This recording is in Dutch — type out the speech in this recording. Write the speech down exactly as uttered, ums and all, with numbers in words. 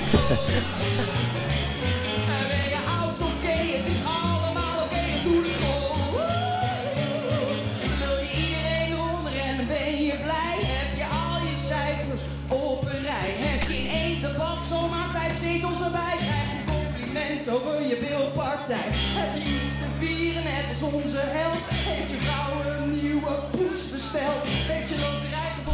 Ben je oud of gay, het is allemaal oké, okay, doe de gewoon. Wil je iedereen eronder en ben je blij? Heb je al je cijfers op een rij? Heb je in één debat zomaar vijf zetels erbij? Krijg je compliment over je beeldpartij? Heb je iets te vieren, net als onze held? Heeft je vrouw een nieuwe poes besteld? Heeft je loterij